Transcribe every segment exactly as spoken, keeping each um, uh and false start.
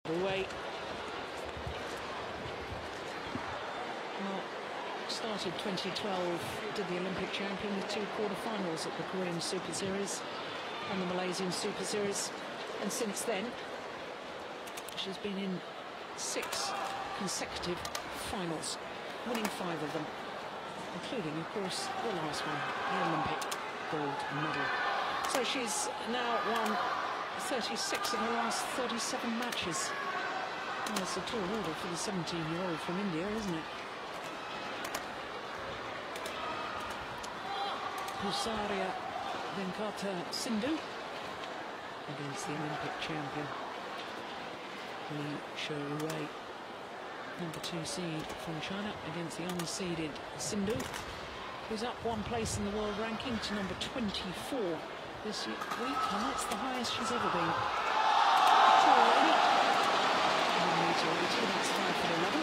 Xuerui. Well, started twenty twelve, did the Olympic champion with two quarterfinals at the Korean Super Series and the Malaysian Super Series. And since then, she's been in six consecutive finals, winning five of them, including, of course, the last one, the Olympic gold medal. So she's now won thirty-six of her last thirty-seven matches. Well, that's a tall order for the seventeen-year-old from India, isn't it? Pusarla Venkata Sindhu against the Olympic champion Xuerui, number two seed from China, against the unseeded Sindhu, who's up one place in the world ranking to number twenty-four this week, and that's the highest she's ever been. one meter eighty, that's five foot eleven.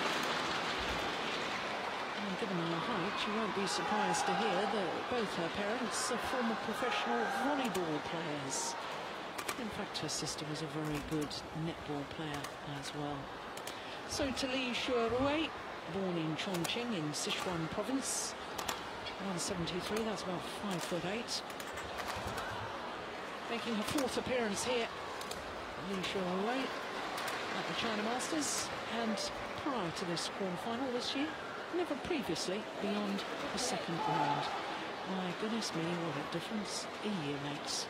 And given her height, you won't be surprised to hear that both her parents are former professional volleyball players. In fact, her sister was a very good netball player as well. So to Li Xuerui, born in Changzhou in Sichuan province, one seventy-three, that's about five foot eight. Making her fourth appearance here, Li Xuerui at the China Masters, and prior to this quarterfinal this year, never previously beyond the second round. My goodness me, what a difference a year makes.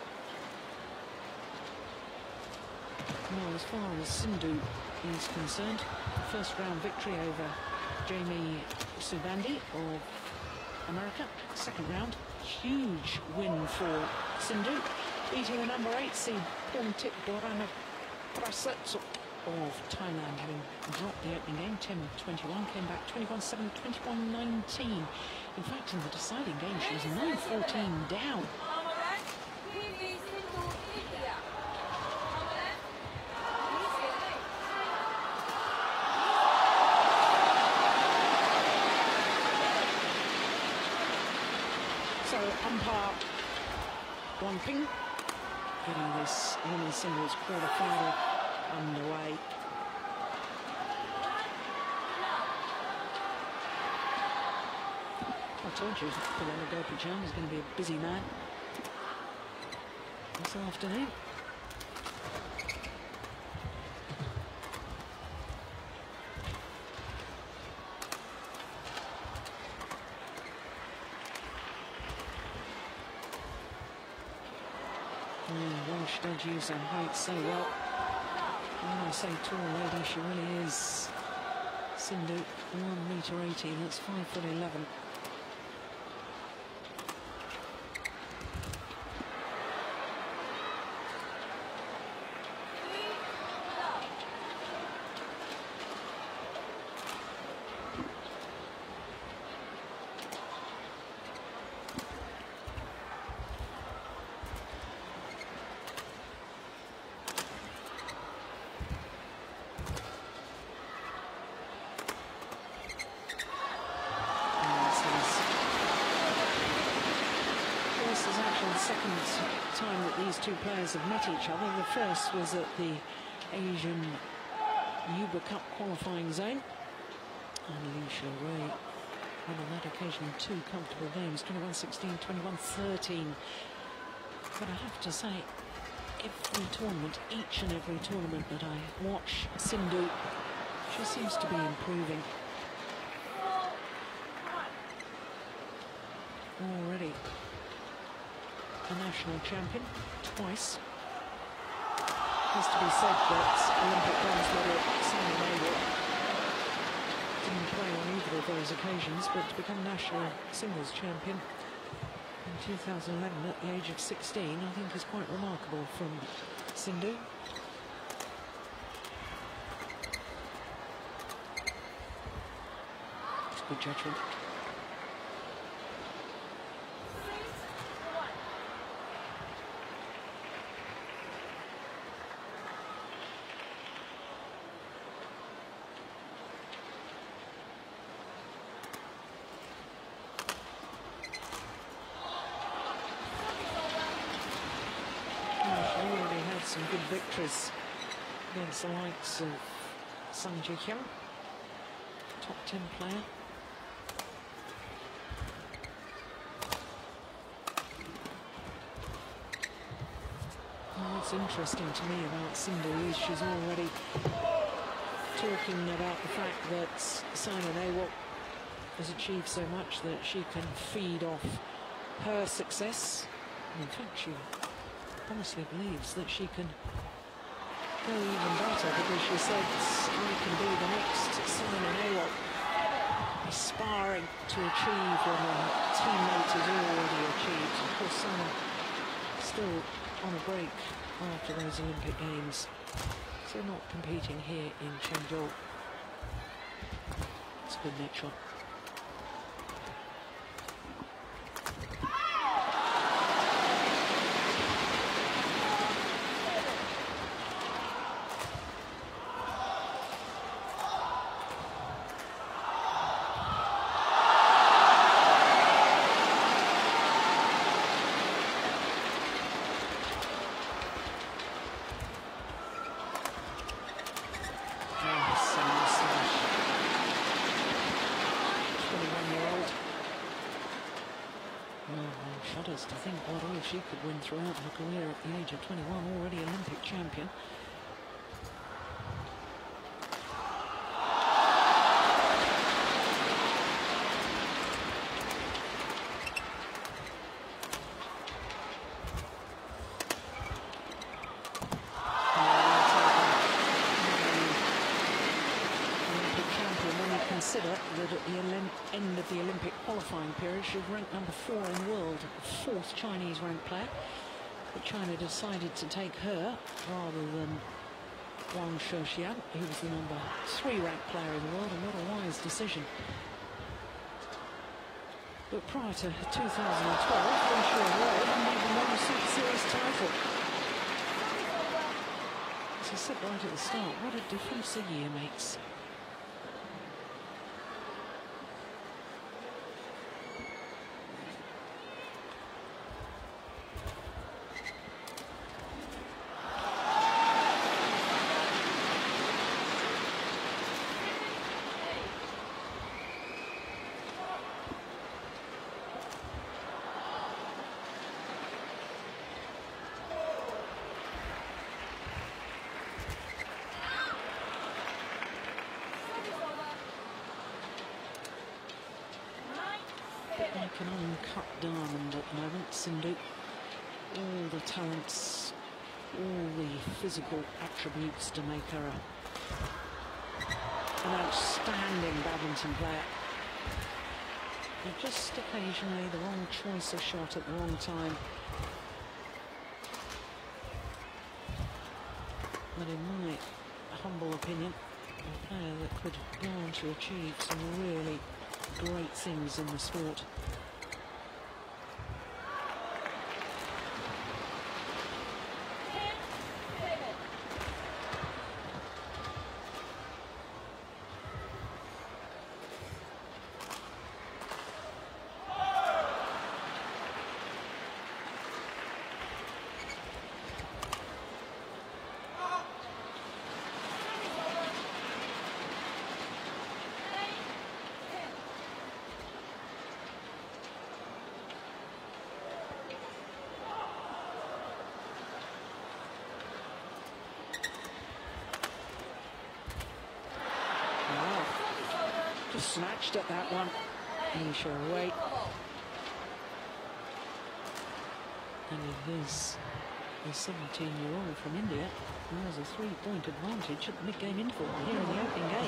Well, as far as Sindhu is concerned, first round victory over Jamie Subandi of America. Second round, huge win for Sindhu, beating the number eight seed Pontit Dorana Prasat of Thailand, having dropped the opening game ten twenty-one, came back twenty-one seven, twenty-one nineteen. In fact, in the deciding game, she was nine fourteen down. So umpire Wang Ping getting this women's singles quarter-final underway. I told you, Pusarla Venkata is going to be a busy man this afternoon. Well, she does use her height so well. When I say tall lady, she really is. Sindhu, one meter eighty, that's five foot eleven. Second time that these two players have met each other. The first was at the Asian Uber Cup qualifying zone, and Li Xuerui won on that occasion two comfortable games, twenty-one sixteen, twenty-one thirteen. But I have to say, every tournament, each and every tournament that I watch Sindhu, she seems to be improving. Already a national champion twice. Has to be said that Olympic bronze medal Simon Hayward didn't play on either of those occasions, but to become national singles champion in two thousand eleven at the age of sixteen, I think is quite remarkable from Sindhu. It's good judgment. Some good victories against the likes of Xincheng, top ten player. What's interesting to me about Sindhu is she's already talking about the fact that Simon Awok has achieved so much that she can feed off her success. And in fact, she honestly believes that she can go even better, because she said, I can be the next Simon Awok, aspiring to achieve what her teammate has already achieved. Of course, Simon still on a break after those Olympic Games, so not competing here in Changzhou. It's a good net shot. To think what all she could win throughout her career at the age of twenty-one, already Olympic champion. Olympic champion, when you consider that at the end of the Olympic qualifying period, she was ranked number four in the world, fourth Chinese ranked player. But China decided to take her rather than Wang Shouxian, who was the number three ranked player in the world, and what a wise decision. But prior to two thousand twelve, Xuerui hadn't even won a Super Series title. As I said right at the start, what a difference a year makes. Like an uncut diamond at the moment, Sindhu. All the talents, all the physical attributes to make her a, an outstanding badminton player. But just occasionally the wrong choice of shot at the wrong time. But in my humble opinion, a player that could go on to achieve some really great things in the sport. Just snatched at that one. Xuerui. And it is the seventeen-year-old from India who has a three-point advantage at the mid-game interval here in the opening game.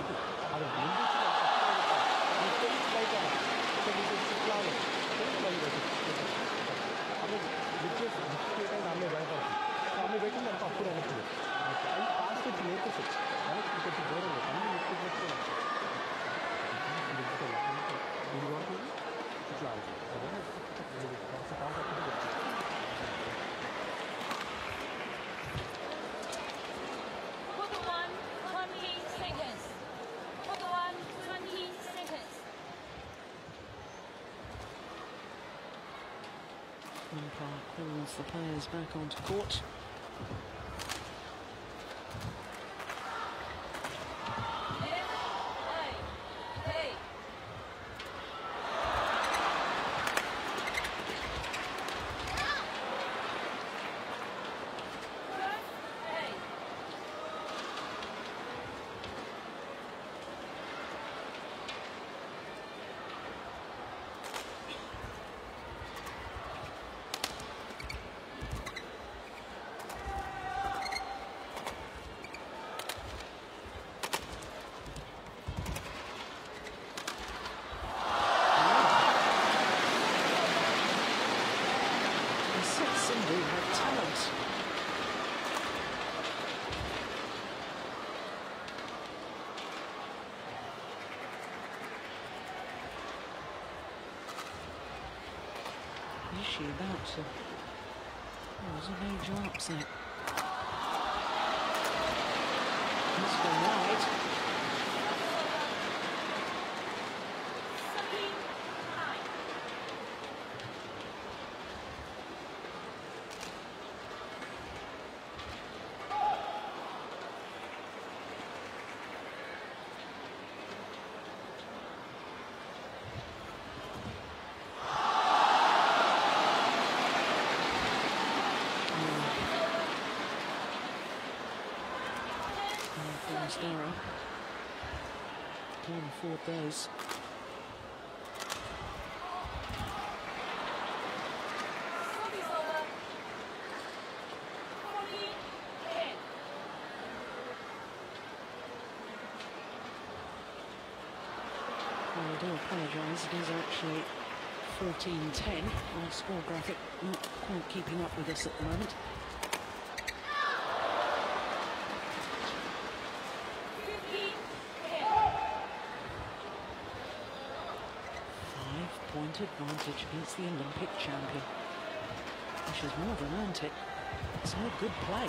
Umpire calls the players back onto court. she about to... Oh, it was a major upset. That's gone wide. Error. Can't afford those. Well, I do apologise, it is actually fourteen ten. Our score graphic not quite keeping up with us at the moment. Advantage against the Olympic champion. She's more than earned it. It's no good play.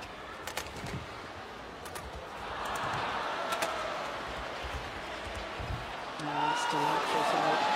No, it's delightful foul.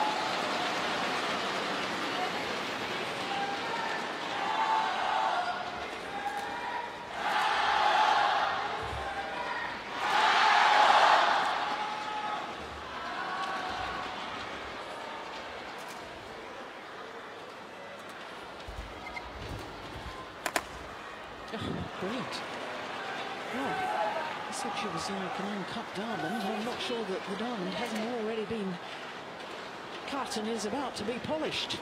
Brilliant. Well, I said she was like an uncut diamond. I'm not sure that the diamond hasn't already been cut and is about to be polished.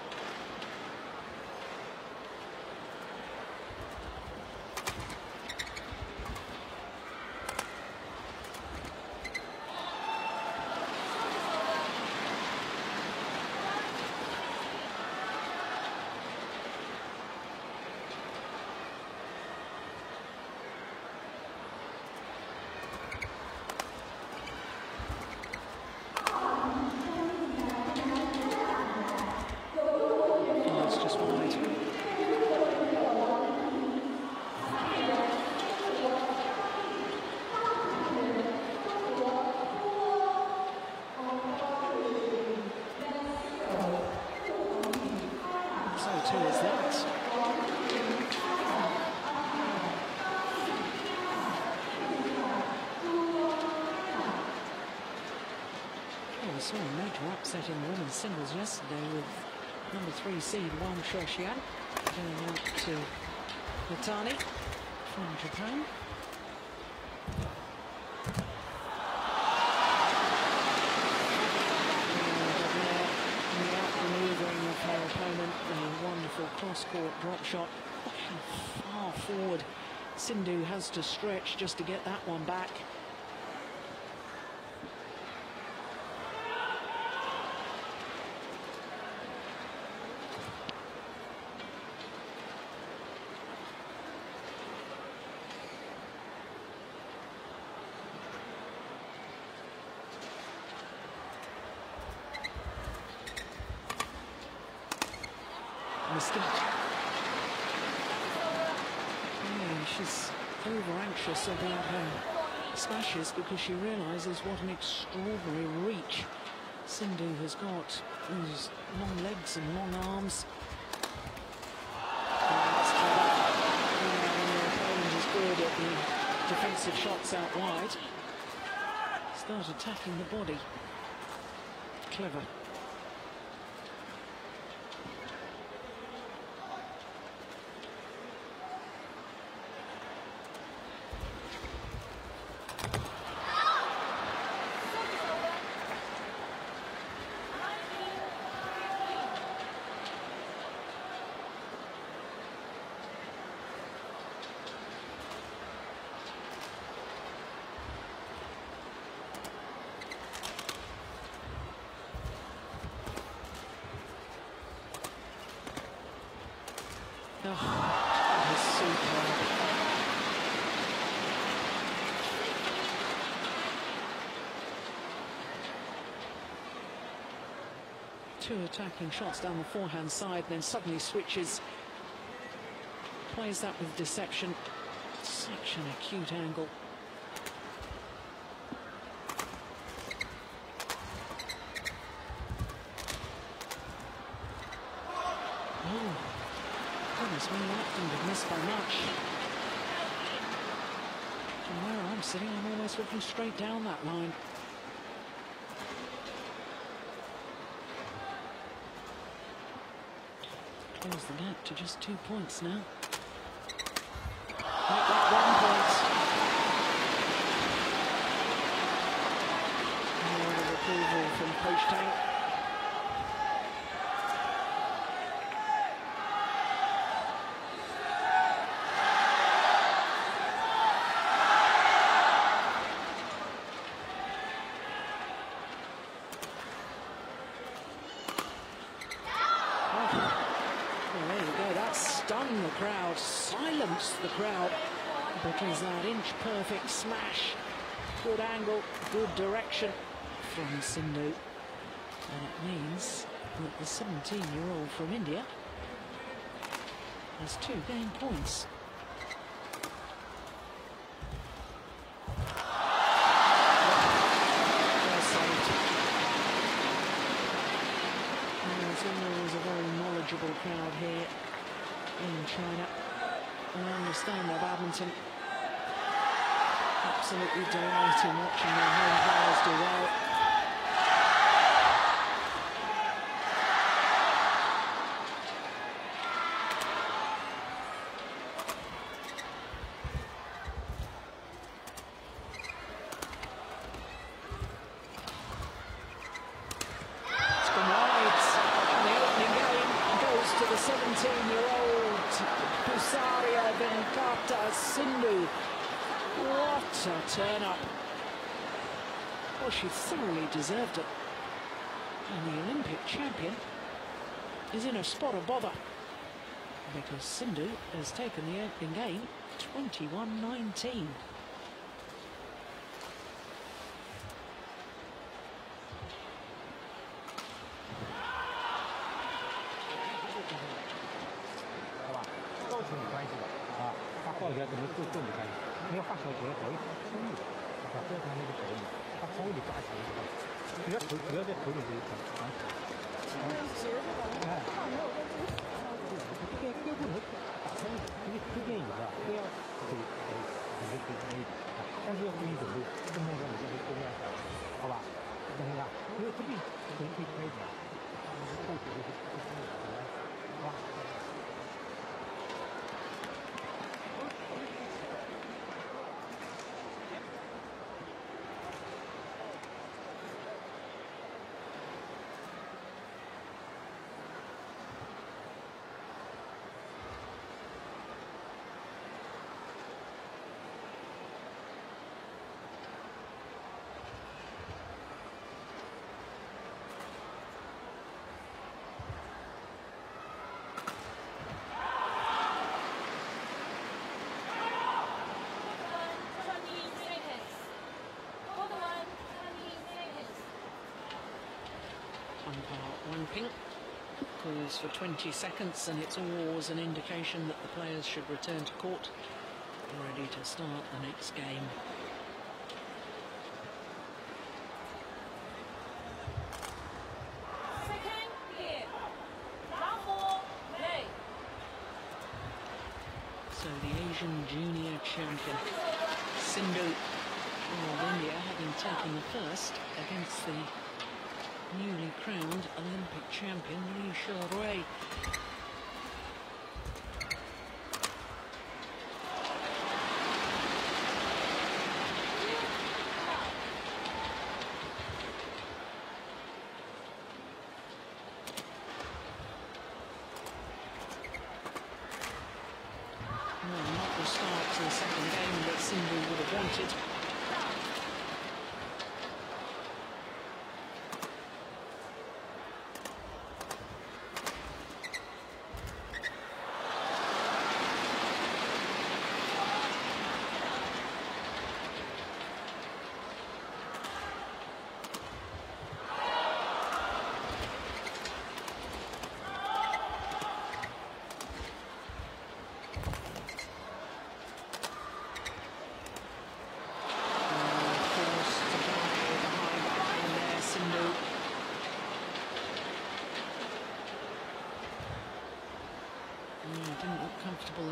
Saw a major upset in the women's singles yesterday with number three seed Wang Xuerui going out to Mitani from Japan. And the outmaneuvering of her opponent, a wonderful cross-court drop shot. How far forward Sindhu has to stretch just to get that one back. Mistake. Yeah, she's over anxious about her smashes because she realises what an extraordinary reach Sindhu has got. Those long legs and long arms. That's yeah, when your opponent is good at the defensive shots out wide. Start attacking the body. Clever. Two attacking shots down the forehand side, then suddenly switches. Plays that with deception. Such an acute angle. Oh, goodness me, that didn't have missed by much. From where I'm sitting, I'm almost looking straight down that line. Close the gap to just two points now. Make that one point. A lot of approval from Coach Tang. Stunned the crowd, silenced the crowd, because that inch-perfect smash, good angle, good direction from Sindhu. And it means that the seventeen-year-old from India has two game points. Well saved. And there's always a very knowledgeable crowd here in China. I understand their badminton. Absolutely delighted watching their home players do well. It's gone wide. And the opening game goes to the seventeen-year-old Pusarla Venkata Sindhu. What a turn-up. Well, she thoroughly deserved it. And the Olympic champion is in a spot of bother, because Sindhu has taken the opening game twenty-one nineteen. Umpire Wang calls for twenty seconds, and it's always an indication that the players should return to court, ready to start the next game. So the Asian junior champion Sindhu of India, having taken the first against the newly crowned Olympic champion Xuerui. Well, not the start to the second game that Sindhu would have wanted.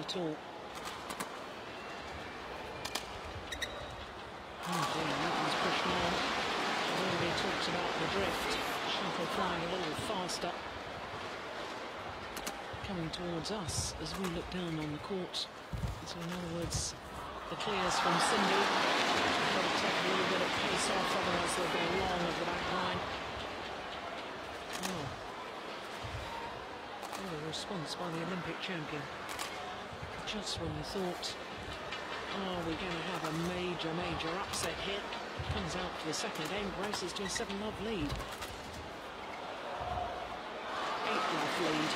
at all. Oh dear, that one's pushing on. I've already talked about the drift. Shuttle flying a little faster. Coming towards us as we look down on the court. So in other words, the clears from Sindhu. Got to take a little bit of pace off, otherwise they'll go long of the back line. Oh. What a response by the Olympic champion. Just when you thought, oh, we're going to have a major, major upset here. Comes out for the second game, races to a seven-love lead. Eight-love lead.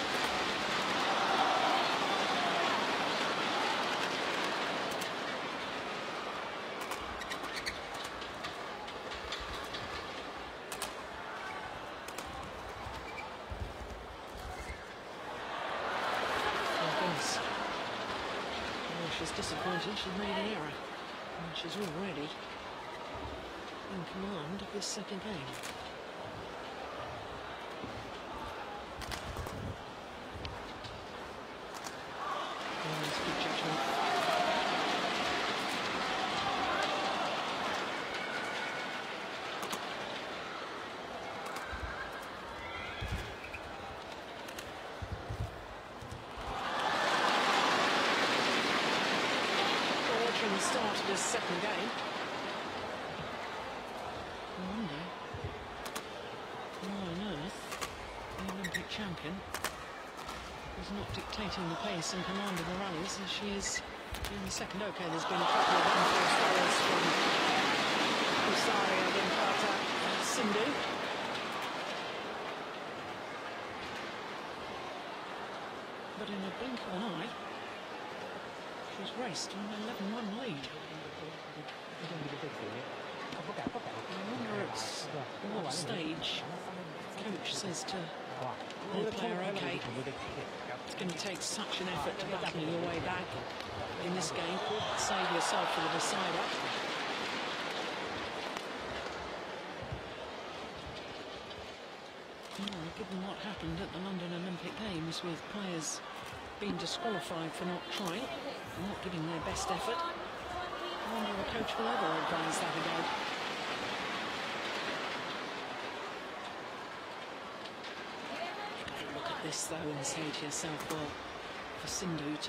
She's disappointed, she's made an error. And she's already in command of this second game. Oh, that's good judgment. The start of his second game. I wonder why on earth the Olympic champion is not dictating the pace and commanding the rallies as she is in the second. Okay, there's been a couple of unforced errors from Pusarla Venkata Sindhu. But in a blink of an eye, she's raced on an eleven one lead. I wonder at what stage coach says to the player, okay, it's going to take such an effort to battle your way back in this game. Save yourself for the decider. Well, given what happened at the London Olympic Games with players being disqualified for not trying, not giving their best effort, I wonder if a coach will ever advise that again. You've got to look at this though and say to yourself, well, for Sindhu to,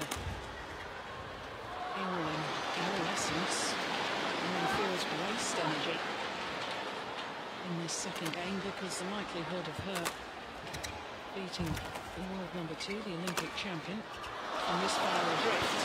in all, in, in all essence, really feels waste energy in this second game, because the likelihood of her beating the world number two, the Olympic champion, on this far adrift,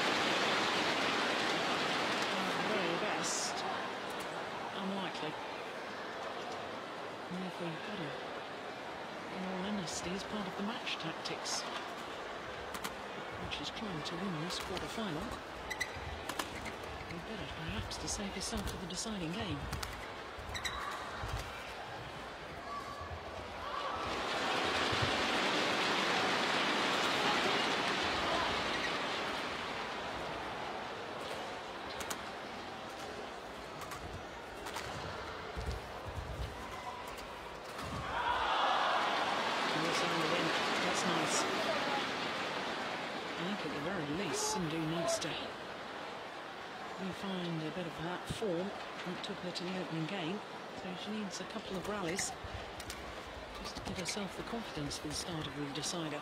at the very best, unlikely. And therefore you've got to, in all honesty, as part of the match tactics, which is trying to win this quarter-final, you better perhaps to save yourself for the deciding game. Sindhu needs to find a bit of that form that took her to the opening game, so she needs a couple of rallies just to give herself the confidence for the start of the decider.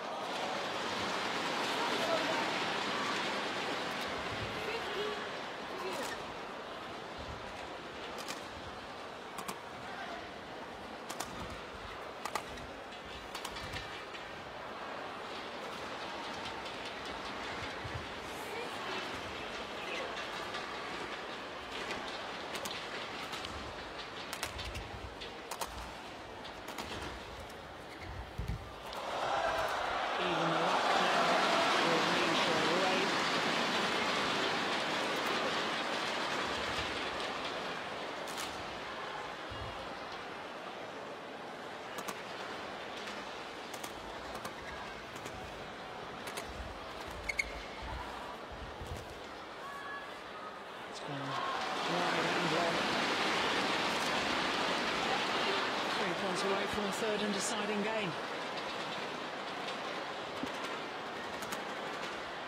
Three points away from a third and deciding game.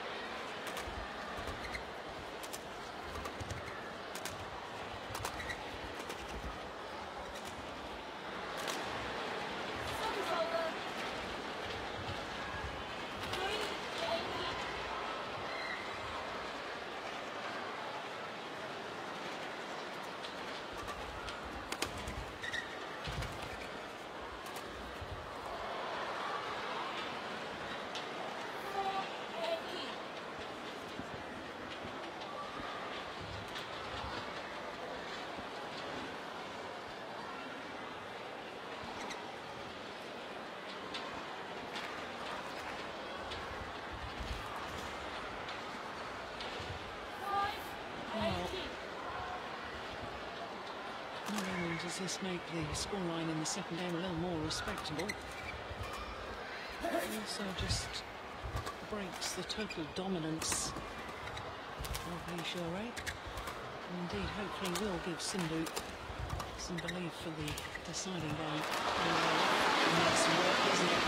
Not only does this make the scoreline in the second game a little more respectable, it also just breaks the total dominance of Xuerui. And indeed, hopefully will give Sindhu some belief for the deciding game. And that's some work, isn't it?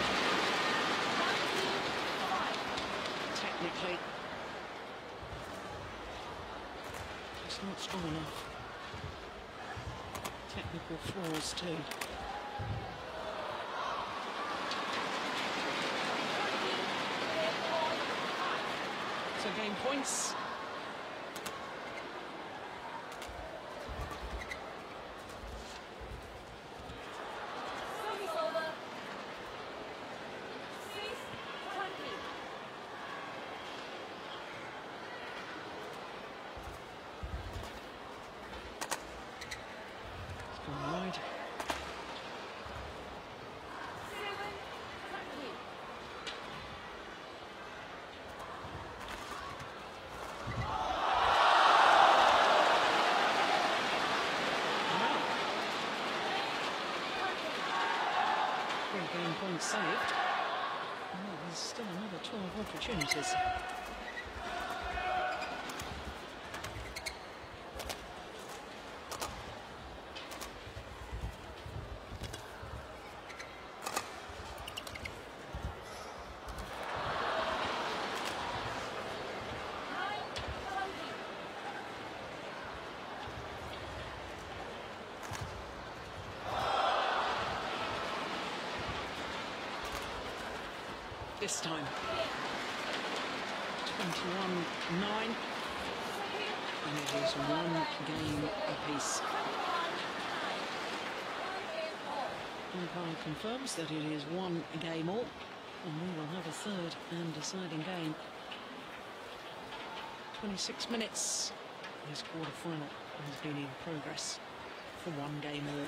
Technically, it's not strong enough. Technical flaws too. So game points. Game points saved. Oh, there's still another twelve opportunities. This time, twenty-one nine, and it is one game apiece. Umpire confirms that it is one game all, and we will have a third and deciding game. twenty-six minutes. This quarter-final has been in progress for one game all.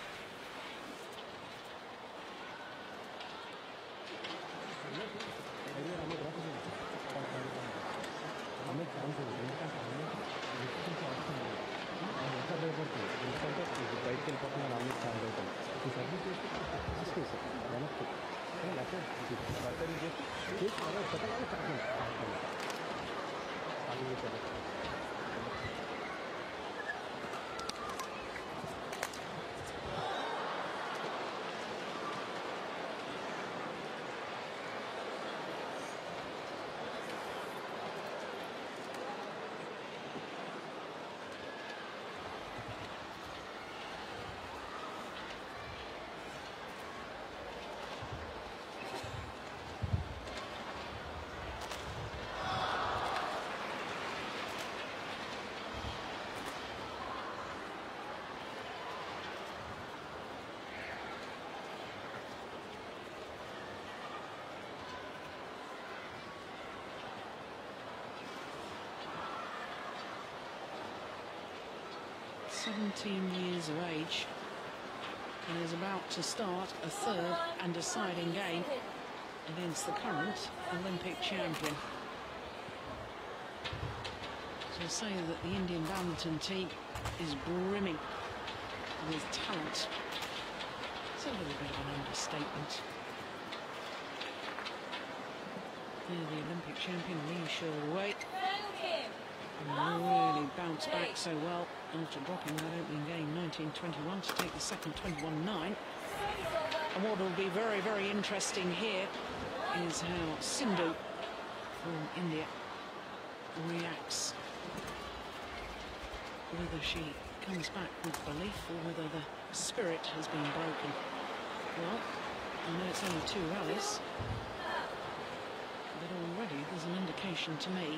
seventeen years of age, and is about to start a third and deciding game against the current Olympic champion. So say that the Indian badminton team is brimming with talent. It's a little bit of an understatement. Here the Olympic champion Li-Ning really bounced back so well after dropping that opening game nineteen twenty-one to take the second twenty-one nine. And what will be very, very interesting here is how Sindhu from India reacts. Whether she comes back with belief or whether the spirit has been broken. Well, I know it's only two rallies, but already there's an indication to me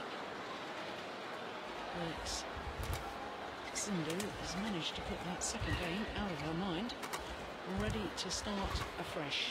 that Sindhu has managed to put that second game out of her mind, ready to start afresh.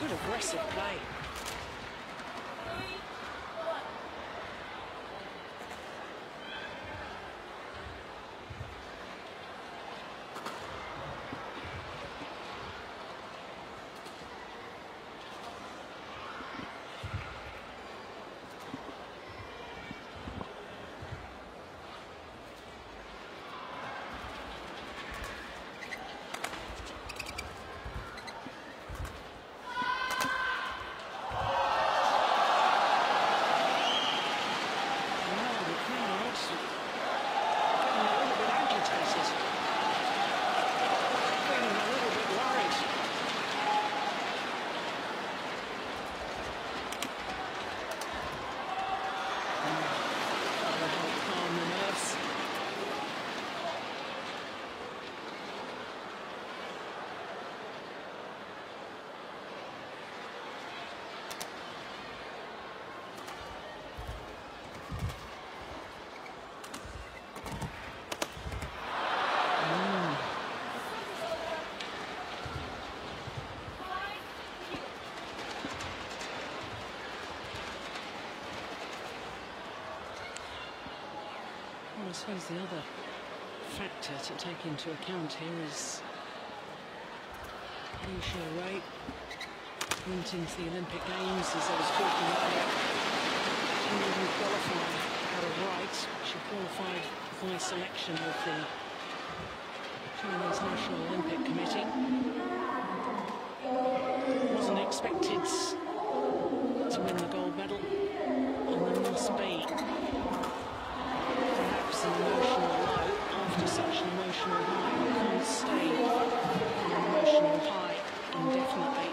Good aggressive play. I suppose the other factor to take into account here is Xuerui went into the Olympic Games, as I was talking earlier. She didn't qualify out of right. She qualified by selection of the Chinese National Olympic Committee. Wasn't expected to win the gold medal, and there must be perhaps an emotional low after such an emotional high. You can't stay on an emotional high indefinitely.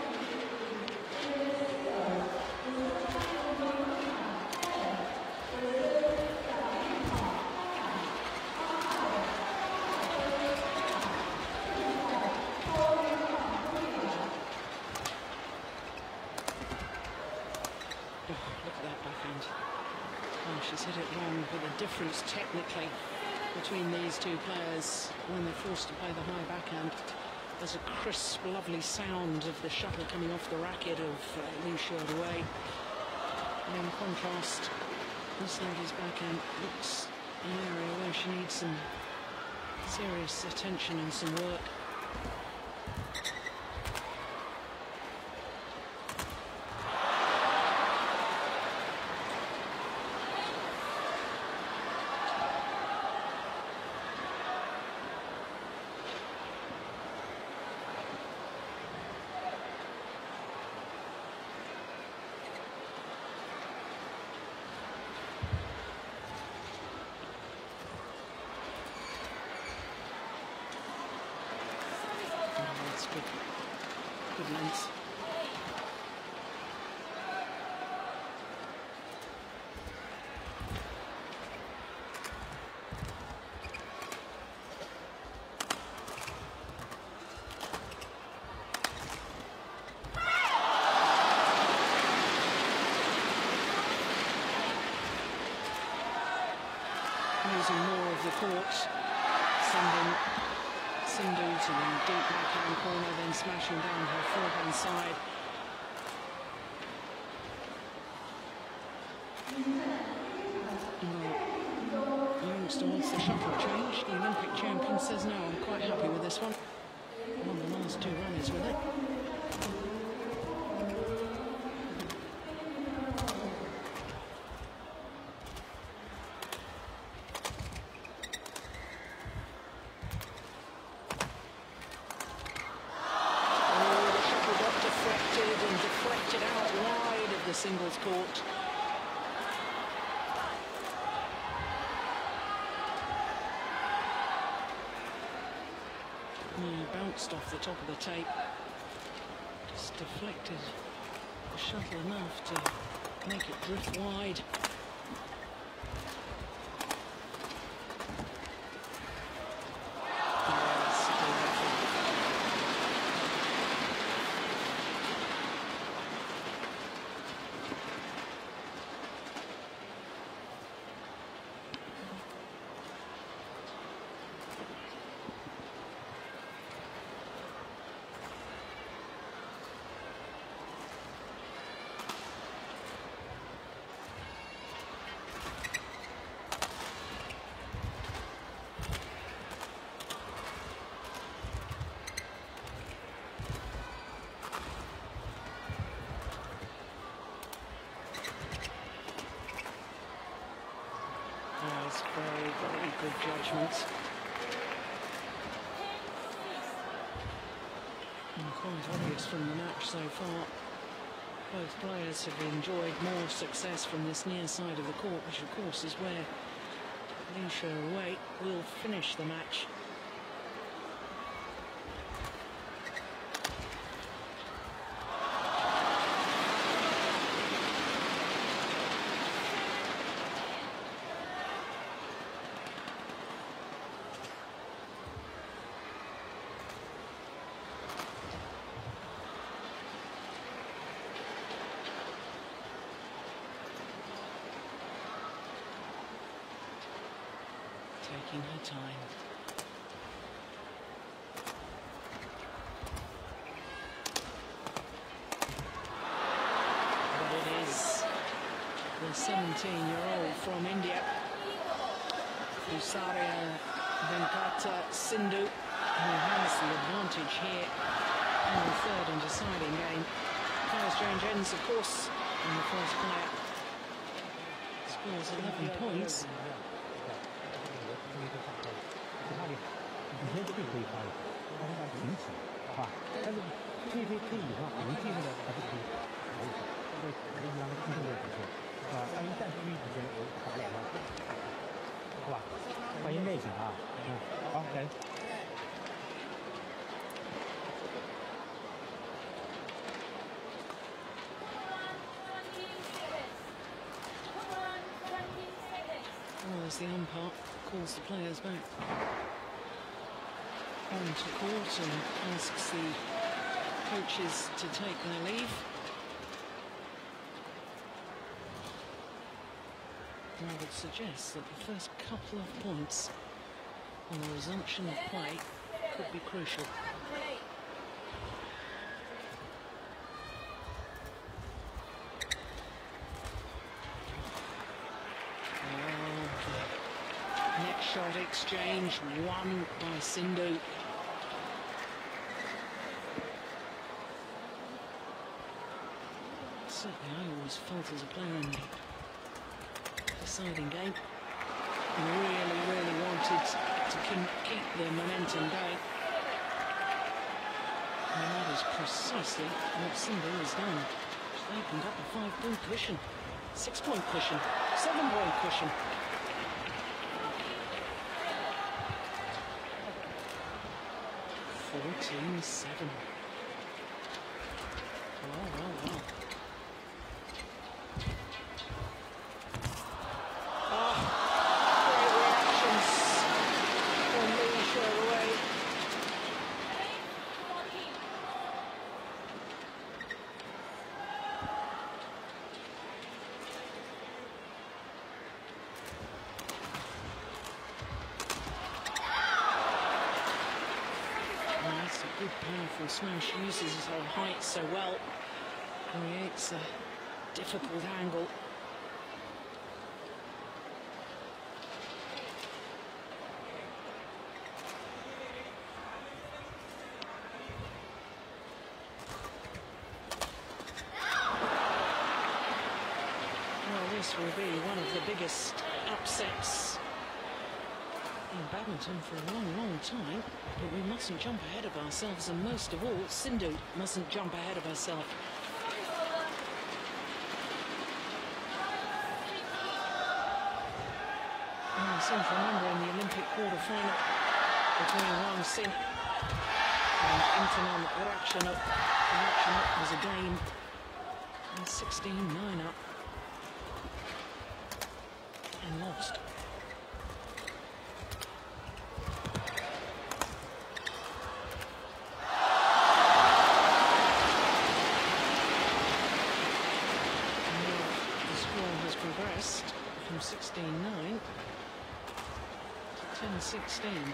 She's hit it wrong, but the difference technically between these two players when they're forced to play the high backhand, there's a crisp, lovely sound of the shuttle coming off the racket of uh, Xuerui. And in contrast, this lady's backhand looks an area where she needs some serious attention and some work. Good, good length. Using more of the court, sending Sindhu to the deep backhand corner, then smashing down her forehand side. Well, the youngster wants the shuttle change. The Olympic champion says no, I'm quite happy with this one. Won the last two runners with it. The singles court. He bounced off the top of the tape, just deflected the shuttle enough to make it drift wide. good judgment. And quite obvious from the match so far. Both players have enjoyed more success from this near side of the court, which of course is where Xuerui will finish the match. Taking her time. But it is the seventeen-year-old from India, Pusarla Venkata Sindhu, who has the advantage here in the third and deciding game. Players Changzhou, of course, and the first player scores eleven points. 以前就可以发的，它是按停止，好吧？但是可以可以可以以上，我们技术呢还是可以调一下，这个可以让它技术的体现，是吧？它一旦出于之前我打脸了，好吧？欢迎内景啊，嗯，好，来。 Well, as the umpire calls the players back onto court and asks the coaches to take their leave. I would suggest that the first couple of points on the resumption of play could be crucial. Shot exchange won by Sindhu. Certainly I always felt as a player in the deciding game, really, really wanted to keep the momentum going. And that is precisely what Sindhu has done. She's opened up a five-point cushion, six-point cushion, seven-point cushion. fourteen seven. Wow, wow, wow. Ah, great reactions from Li-Ning. That's a good, powerful smash. Uses her height so well. Creates a difficult angle. Well, this will be one of the biggest upsets in badminton for a long, long time, but we mustn't jump ahead of ourselves, and most of all, Sindhu mustn't jump ahead of herself. And I seem to remember in the Olympic quarter-final between Wang Xin and Intanon Ratchanuk, Ratchanuk was a game and sixteen nine up and lost. From sixteen nine to ten sixteen.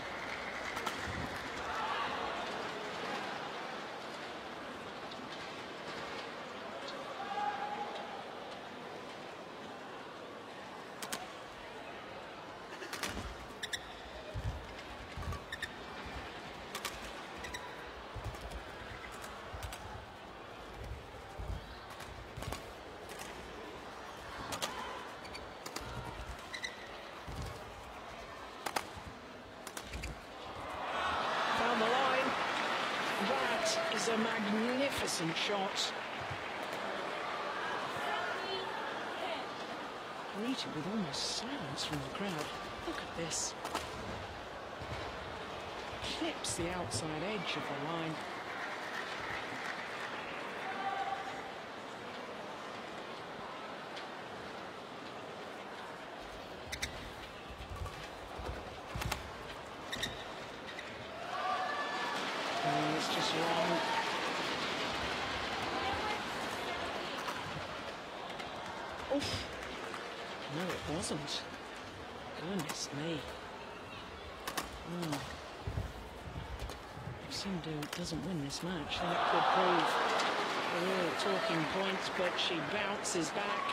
is a magnificent shot. Greeted with almost silence from the crowd. Look at this. Clips the outside edge of the line. Oh, it's just wrong. Oof. No, it wasn't. Goodness me. Oh. If Sindhu doesn't win this match, then it could prove a real talking point, but she bounces back.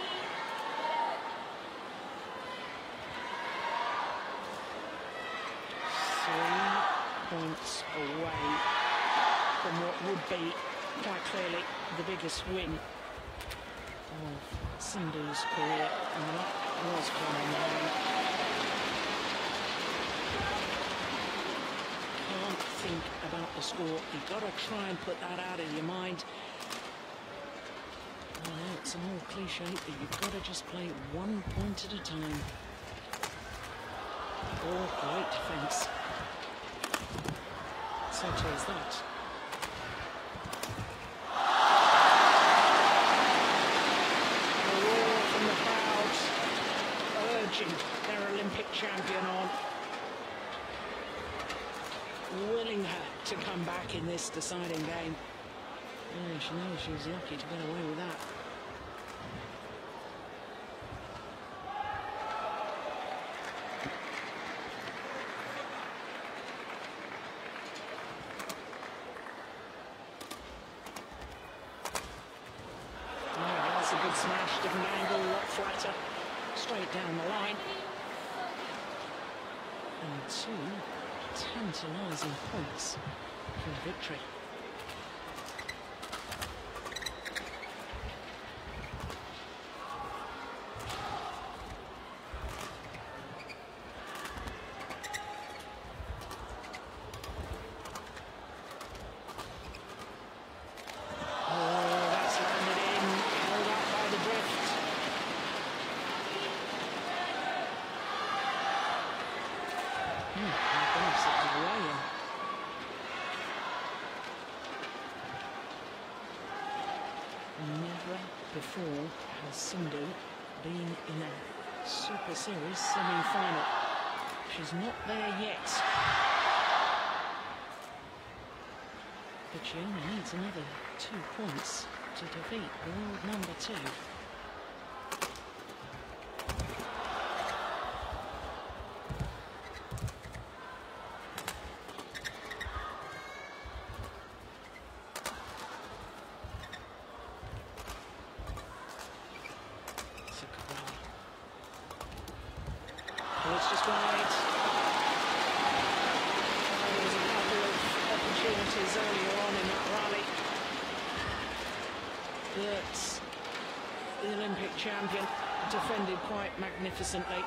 Three points away from what would be quite clearly the biggest win of Sindhu's career, and that was coming home. Can't think about the score. You've got to try and put that out of your mind. I know it's an old cliche, but you've got to just play one point at a time. Oh, great defence. Such as that. Their Olympic champion on, willing her to come back in this deciding game. Yeah, she knows she was lucky to get away with that. Oh, that's a good smash, different angle, a lot flatter. Straight down the line. And two tantalising points for victory. Oh, that's landed in, held up by the drift. Never before has Sindhu been in a Super Series semi-final. She's not there yet. But she only needs another two points to defeat world number two. It's just wide. There was a couple of opportunities earlier on in that rally that the Olympic champion defended quite magnificently.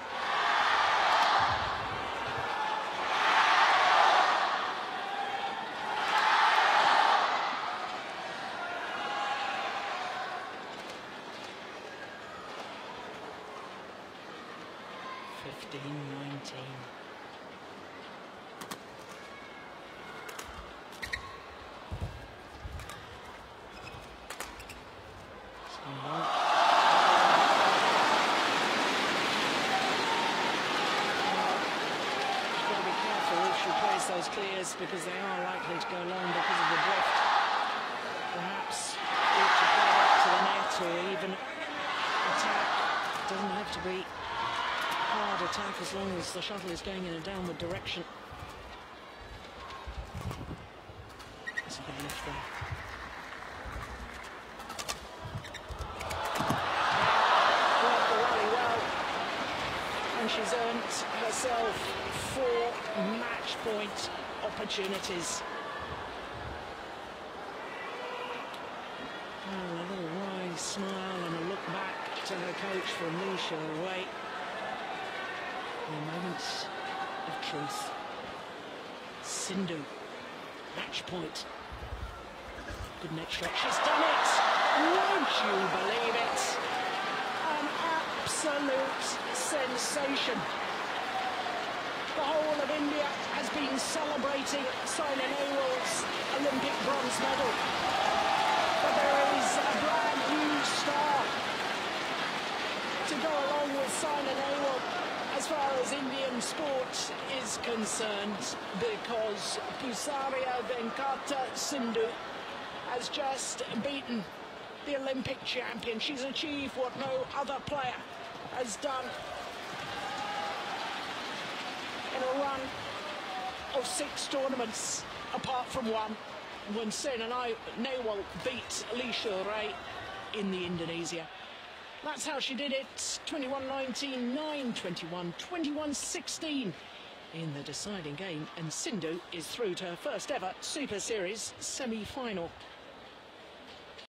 fifteen nineteen. Those clears because they are likely to go long because of the drift. Perhaps look to play back to the net or even attack. It doesn't have to be hard attack as long as the shuttle is going in a downward direction. That's a good lift there. Worked the rally well, and she's earned herself four match point opportunities. Oh, a little wide smile and a look back to her coach from Xuerui. A moment of truth. Sindhu, match point. Good net shot. She's done it. Would you believe it? An absolute sensation. The whole of India has been celebrating Saina Nehwal's Olympic bronze medal. But there is a brand new star to go along with Saina Nehwal as far as Indian sport is concerned, because Pusarla Venkata Sindhu has just beaten the Olympic champion. She's achieved what no other player has done in a run of six tournaments, apart from one, when Saina Nehwal beat Xuerui in the Indonesia. That's how she did it. twenty-one nineteen, nine twenty-one, twenty-one sixteen in the deciding game, and Sindhu is through to her first ever Super Series semi-final.